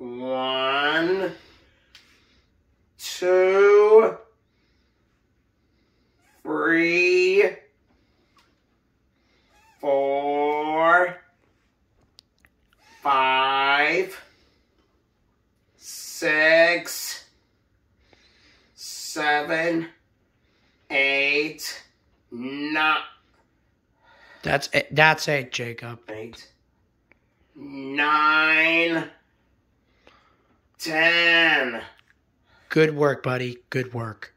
1, 2, 3, 4, 5, 6, 7, 8, 9. That's it, Jacob. 8, 9, 10. Good work, buddy. Good work.